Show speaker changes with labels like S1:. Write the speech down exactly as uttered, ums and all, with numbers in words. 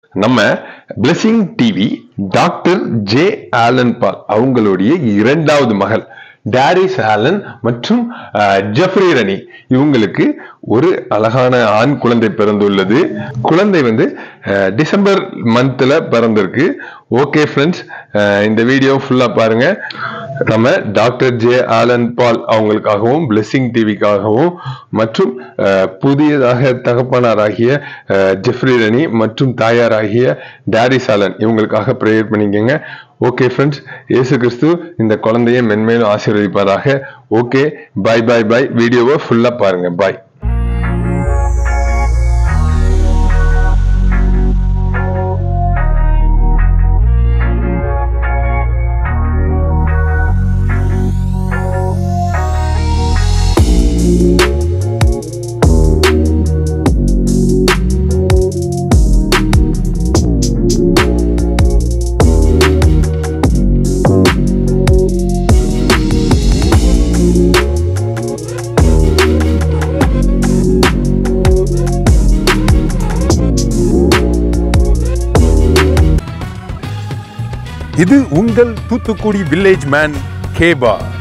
S1: நம்ம blessing TV doctor J Allen Paul அவங்களுடைய இரண்டாவது மகள் டாரிஸ் ஆலன் மற்றும் ஜெஃப்ரி ரனி இவங்களுக்கு ஒரு அழகான ஆண் குழந்தை பிறந்துள்ளது. குழந்தை வந்து டிசம்பர் மந்த்ல பிறந்திருக்கு. ஓகே ஃப்ரெண்ட்ஸ், இந்த வீடியோ ஃபுல்லா பாருங்க. நம்ம டாக்டர் ஜே ஆலன் பால் அவங்களுக்காகவும் பிளெஸிங் டிவிக்காகவும் மற்றும் புதியதாக தகப்பனாராகிய ஜெஃப்ரி ரனி மற்றும் தாயாராகிய டாரிஸ் ஆலன் இவங்களுக்காக ப்ரேயர் பண்ணிக்கங்க. ஓகே ஃப்ரெண்ட்ஸ், இயேசு கிறிஸ்து இந்த குழந்தையை மென்மேலும் ஆசீர்வதிப்பாராக. Okay, bye bye bye. வீடியோவை ஃபுல்லா பாருங்க. பாய்.
S2: இது உங்கள் தூத்துக்குடி வில்லேஜ் மேன் கேபா.